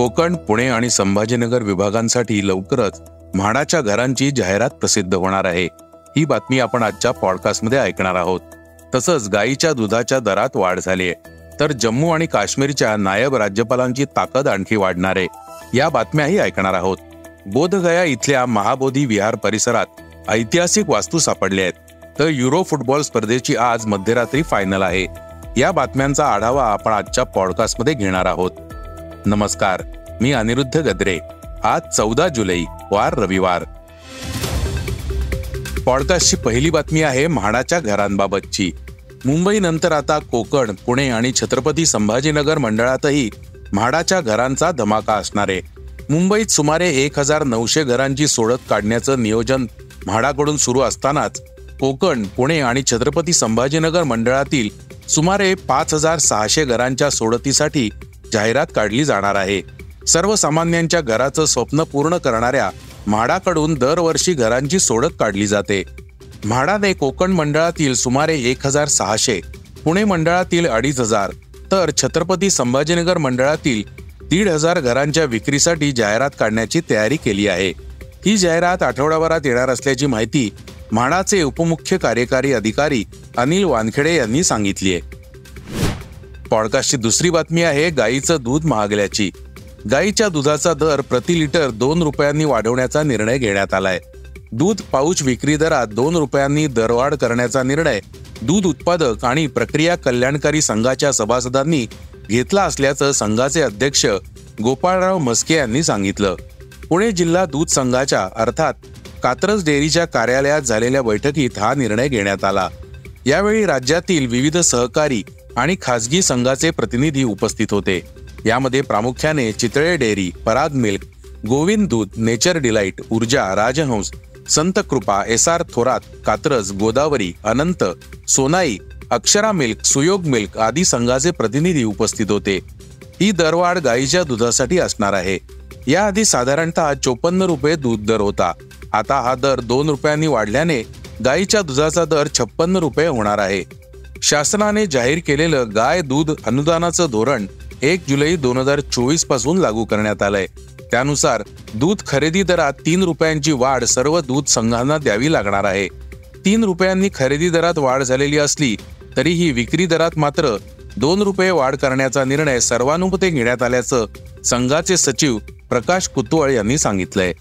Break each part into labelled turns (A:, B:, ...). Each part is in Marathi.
A: कोकण, पुणे आणि संभाजीनगर विभागांसाठी लवकरच म्हाडाच्या घरांची जाहिरात प्रसिद्ध होणार आहे. ही बातमी आपण आजच्या पॉडकास्टमध्ये ऐकणार आहोत. तसंच गाईच्या दुधाच्या दरात वाढ झाली आहे, तर जम्मू आणि काश्मीरच्या नायब राज्यपालांची ताकद आणखी वाढणार आहे. या बातम्याही ऐकणार आहोत. बोधगया इथल्या महाबोधी विहार परिसरात ऐतिहासिक वास्तू सापडल्या आहेत. तर युरो फुटबॉल स्पर्धेची आज मध्यरात्री फायनल आहे. या बातम्यांचा आढावा आपण आजच्या पॉडकास्टमध्ये घेणार आहोत. नमस्कार, मी अनिरुद्ध गद्रे. आज 14 जुलै, वार रविवार. पॉडकास्टची पहिली बातमी आहे म्हाडाच्या घरांबाबतची. मुंबईनंतर आता कोकण, पुणे आणि छत्रपती संभाजीनगर मंडळातही म्हाडाच्या घरांचा धमाका असणार आहे. मुंबईत सुमारे 1900 घरांची सोडत काढण्याचं नियोजन म्हाडाकडून सुरू असतानाच कोकण, पुणे आणि छत्रपती संभाजीनगर मंडळातील सुमारे 5600 घरांच्या सोडतीसाठी जाहिरात काढली जाणार आहे. सर्वसामान्यांच्या घराचं स्वप्न पूर्ण करणाऱ्या म्हाडाकडून दरवर्षी घरांची सोडत काढली जाते. म्हाडाने कोकण मंडळातील सुमारे 1600, पुणे मंडळातील 2500 तर छत्रपती संभाजीनगर मंडळातील 1500 घरांच्या विक्रीसाठी जाहिरात काढण्याची तयारी केली आहे. ही जाहिरात आठवडाभरात येणार असल्याची माहिती म्हाडाचे उपमुख्य कार्यकारी अधिकारी अनिल वानखेडे यांनी सांगितली आहे. पॉडकास्टची दुसरी बातमी आहे गाईचं दूध महागल्याची. गाईच्या दुधाचा दर प्रति लिटर 2 रुपयांनी वाढवण्याचा निर्णय घेण्यात आलाय. दूध पाऊच विक्री दरात 2 रुपयांनी दरवाढ करण्याचा निर्णय दूध उत्पादक आणि प्रक्रिया कल्याणकारी संघाच्या सभासदांनी घेतला असल्याचं संघाचे अध्यक्ष गोपाळराव म्हस्के यांनी सांगितलं. पुणे जिल्हा दूध संघाच्या अर्थात कात्रज डेअरीच्या कार्यालयात झालेल्या बैठकीत हा निर्णय घेण्यात आला. यावेळी राज्यातील विविध सहकारी आणि खासगी संघाचे प्रतिनिधी उपस्थित होते. यामध्ये प्रामुख्याने चितळे डेअरी, पराग मिल्क, गोविंद दूध, Nature Delight, Urja, Rajhans, Sant Kripa, SR Thorat, Katraj, Godavari, Anant, Sonai, Akshara milk, Suyog milk आदी संघाचे प्रतिनिधी उपस्थित होते. ही दरवाढ गाईच्या दुधासाठी असणार आहे. याआधी साधारणतः 54 रुपये दूध दर होता. आता हा दर 2 रुपयांनी वाढल्याने गाईच्या दुधाचा दर 56 रुपये होणार आहे. शासनाने जाहीर केलेलं गाय दूध अनुदानाचं धोरण 1 जुलै 2024 पासून लागू करण्यात आलंय. त्यानुसार दूध खरेदी दरात 3 रुपयांची वाढ सर्व दूध संघांना द्यावी लागणार आहे. 3 रुपयांनी खरेदी दरात वाढ झालेली असली तरीही विक्री दरात मात्र 2 रुपये वाढ करण्याचा निर्णय सर्वानुमते घेण्यात आल्याचं संघाचे सचिव प्रकाश कुतवळ यांनी सांगितलंय.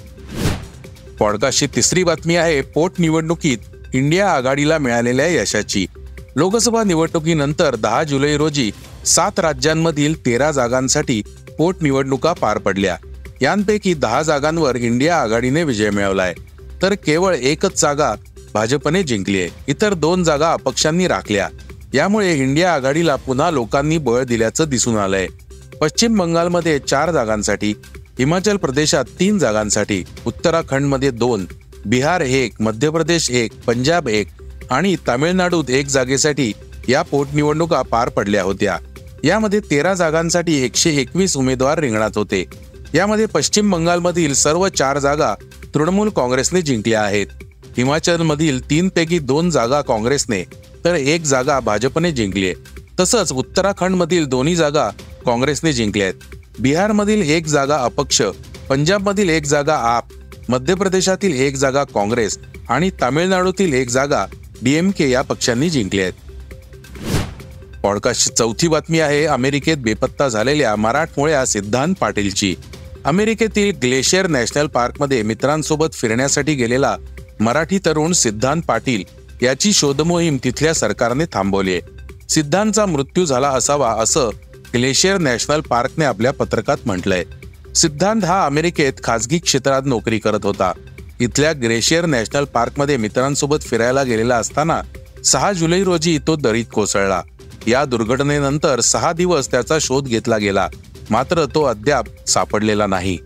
A: पॉडकास्टची तिसरी बातमी आहे पोटनिवडणुकीत इंडिया आघाडीला मिळालेल्या यशाची. लोकसभा निवडणुकीनंतर 10 जुलै रोजी 7 राज्यांमधील 13 जागांसाठी पोटनिवडणुका पार पडल्या. यांपैकी 10 जागांवर इंडिया आघाडीने विजय मिळवलाय, तर केवळ 1च जागा भाजपने जिंकली आहे. इतर 2 जागा अपक्षांनी राखल्या. यामुळे इंडिया आघाडीला पुन्हा लोकांनी बळ दिल्याचं दिसून आलंय. पश्चिम बंगालमध्ये 4 जागांसाठी, हिमाचल प्रदेशात 3 जागांसाठी, उत्तराखंडमध्ये 2, बिहार 1, मध्य प्रदेश 1, पंजाब 1 आणि तामिळनाडूत 1 जागेसाठी या पोटनिवडणुका पार पडल्या होत्या. यामध्ये 13 जागांसाठी 121 उमेदवार रिंगणात होते. यामध्ये पश्चिम बंगालमधील सर्व 4 जागा तृणमूल काँग्रेसने जिंकल्या आहेत. हिमाचलमधील 3 पैकी 2 जागा काँग्रेसने तर 1 जागा भाजपने जिंकली आहे. तसंच उत्तराखंडमधील 2 जागा काँग्रेसने जिंकल्या आहेत. बिहारमधील 1 जागा अपक्ष, पंजाबमधील 1 जागा आप, मध्य प्रदेशातील 1 जागा काँग्रेस आणि तामिळनाडूतील 1 जागा DMK या पक्षांनी जिंकल्या आहेत. पॉडकास्टची चौथी बातमी आहे अमेरिकेत बेपत्ता झालेल्या मराठमोळ्या सिद्धांत पाटीलची. अमेरिकेतील ग्लेशियर नॅशनल पार्कमध्ये मित्रांसोबत फिरण्यासाठी गेलेला मराठी तरुण सिद्धांत पाटील याची शोधमोहीम तिथल्या सरकारने थांबवली आहे. सिद्धांतचा मृत्यू झाला असावा असं ग्लेशियर नॅशनल पार्कने आपल्या पत्रकात म्हटलंय. सिद्धांत हा अमेरिकेत खासगी क्षेत्रात नोकरी करत होता. इथल्या ग्लेशियर नॅशनल पार्कमध्ये मित्रांसोबत फिरायला गेलेला असताना 6 जुलै रोजी तो दरीत कोसळला. या दुर्घटनेनंतर 6 दिवस त्याचा शोध घेतला गेला, मात्र तो अद्याप सापडलेला नाही.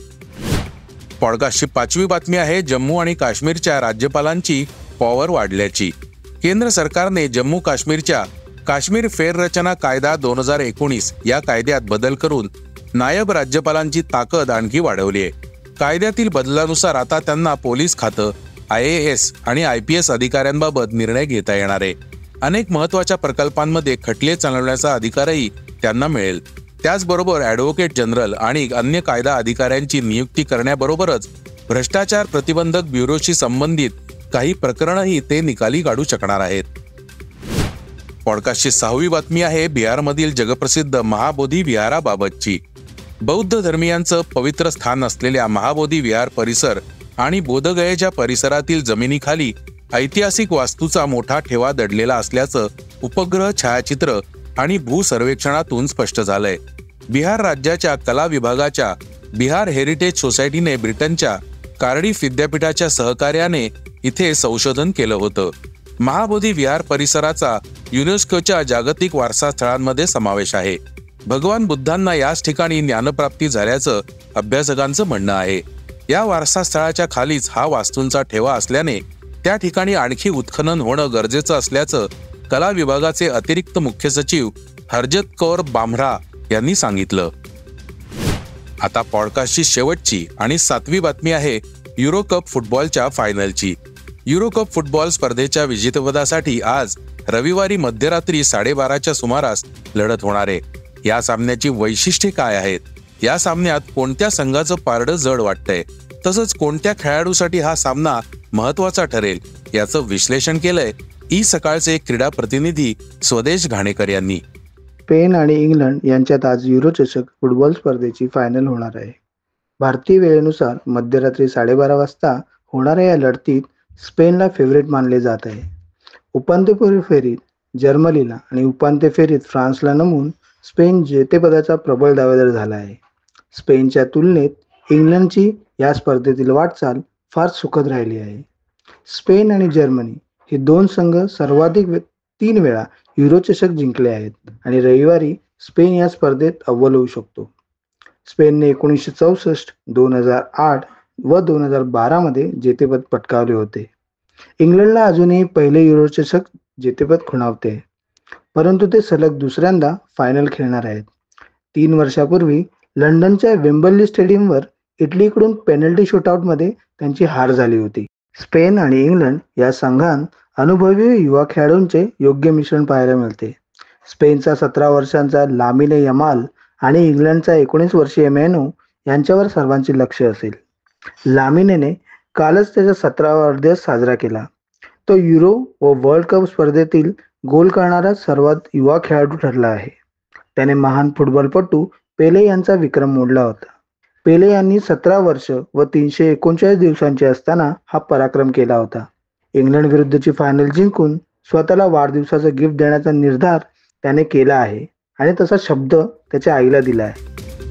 A: पॉडकास्टची 5वी बातमी आहे जम्मू आणि काश्मीरच्या राज्यपालांची पॉवर वाढल्याची. केंद्र सरकारने जम्मू काश्मीरच्या काश्मीर फेररचना कायदा 2019 या कायद्यात बदल करून नायब राज्यपालांची ताकद आणखी वाढवली आहे. कायद्यातील बदलानुसार आता त्यांना पोलीस खातं, IAS आणि IPS अधिकाऱ्यांबाबत निर्णय घेता येणार आहे. अनेक महत्त्वाच्या प्रकल्पांमध्ये खटले चालवण्याचा अधिकारही त्यांना मिळेल. त्याचबरोबर ॲडव्होकेट जनरल आणि अन्य कायदा अधिकाऱ्यांची नियुक्ती करण्याबरोबरच भ्रष्टाचार प्रतिबंधक ब्युरोशी संबंधित काही प्रकरणही ते निकाली काढू शकणार आहेत. पॉडकास्टची 6वी बातमी आहे बिहारमधील जगप्रसिद्ध महाबोधी विहाराबाबतची. बौद्ध धर्मियांचं पवित्र स्थान असलेल्या महाबोधी विहार परिसर आणि बोधगयेच्या परिसरातील जमिनीखाली ऐतिहासिक वास्तूचा मोठा ठेवा दडलेला असल्याचं उपग्रह छायाचित्र आणि भूसर्वेक्षणातून स्पष्ट झालंय. बिहार राज्याच्या कला विभागाच्या बिहार हेरिटेज सोसायटीने ब्रिटनच्या कार्डिफ विद्यापीठाच्या सहकार्याने इथे संशोधन केलं होतं. महाबोधी विहार परिसराचा युनेस्कोच्या जागतिक वारसा स्थळांमध्ये समावेश आहे. भगवान बुद्धांना याच ठिकाणी ज्ञानप्राप्ती झाल्याचं अभ्यासकांचं म्हणणं आहे. या वारसा स्थळाच्या खालीच हा वास्तूंचा ठेवा असल्याने त्या ठिकाणी आणखी उत्खनन होणं गरजेचं असल्याचं कला विभागाचे अतिरिक्त मुख्य सचिव हरजत कौर बामरा यांनी सांगितलं. आता पॉडकास्टची शेवटची आणि 7वी बातमी आहे युरो कप फुटबॉलच्या फायनलची. युरो कप फुटबॉल स्पर्धेच्या विजेतेपदासाठी आज रविवारी मध्यरात्री 12:30च्या सुमारास लढत होणार आहे. या सामन्याची वैशिष्ट्ये काय आहेत, या सामन्यात कोणत्या संघाचं पारडं जड वाटतंय, तसंच कोणत्या खेळाडूसाठी हा सामना महत्वाचा ठरेल याचं विश्लेषण केलंय ई सकाळचे क्रीडा प्रतिनिधी स्वदेश घाणेकर यांनी.
B: स्पेन आणि इंग्लंड यांच्यात आज युरो चषक फुटबॉल स्पर्धेची फायनल होणार आहे. भारतीय वेळेनुसार मध्यरात्री 12:30 वाजता होणाऱ्या या लढतीत स्पेनला फेवरेट मानले जात आहे. उपांत्यपूर्व फेरीत जर्मनीला आणि उपांत्य फेरीत फ्रान्सला नमवून स्पेन जेतेपदाचा प्रबळ दावेदार झाला आहे. स्पेनच्या तुलनेत इंग्लंडची या स्पर्धेतील वाटचाल फार सुखद राहिली आहे. स्पेन आणि जर्मनी हे दोन संघ सर्वाधिक 3 वेळा युरो चषक जिंकले आहेत आणि रविवारी स्पेन या स्पर्धेत अव्वल होऊ शकतो. स्पेनने 1964, 2008 व 2012 मध्ये जेतेपद पटकावले होते. इंग्लंडला अजूनही पहिले युरो चषक जेतेपद खुणावते, परंतु ते सलग दुसऱ्यांदा फायनल खेळणार आहेत. 3 वर्षापूर्वी लंडनच्या वेम्बली स्टेडियमवर इटलीकडून पेनल्टी शूटआउटमध्ये त्यांची हार झाली होती. स्पेन आणि इंग्लंड या संघांत अनुभवी युवा खेळाडूंचे योग्य मिश्रण पाहायला मिळते. स्पेनचा 17 वर्षांचा लामिने यमाल आणि इंग्लंडचा 19 वर्षीय मेनू यांच्यावर सर्वांचे लक्ष असेल. लामिनेने कालच त्याचा 17वा वाढदिवस साजरा केला. तो युरो व वर्ल्ड कप स्पर्धेतील गोल करणारा सर्वात युवा खेळाडू ठरला आहे. त्याने महान फुटबॉलपटू पेले यांचा विक्रम मोडला होता. पेले यांनी 17 वर्ष व 339 दिवसांचे असताना हा पराक्रम केला होता. इंग्लंड विरुद्धची फायनल जिंकून स्वतःला वाढदिवसाचं गिफ्ट देण्याचा निर्धार त्याने केला आहे आणि तसा शब्द त्याच्या आईला दिला आहे.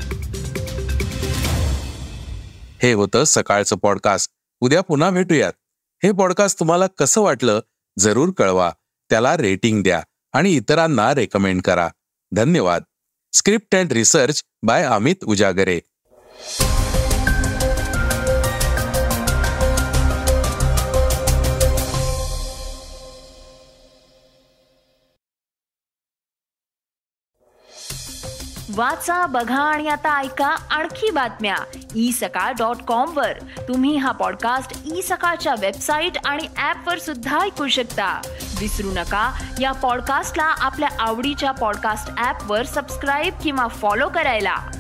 A: हे होतं सकाळचं पॉडकास्ट. उद्या पुन्हा भेटूयात. हे पॉडकास्ट तुम्हाला कसं वाटलं जरूर कळवा. त्याला रेटिंग द्या आणि इतरांना रेकमेंड करा. धन्यवाद. Script and research by Amit Ujagare.
C: वाचा, बघा आणि आता ऐका आणखी बातम्या isakal.com वर. तुम्ही हा पॉडकास्ट ई सकाळच्या वेबसाईट आणि ऍप वर सुद्धा ऐकू शकता. विसरू नका या पॉडकास्टला आपल्या आवडीच्या पॉडकास्ट ऍप वर सबस्क्राईब किंवा फॉलो करायला.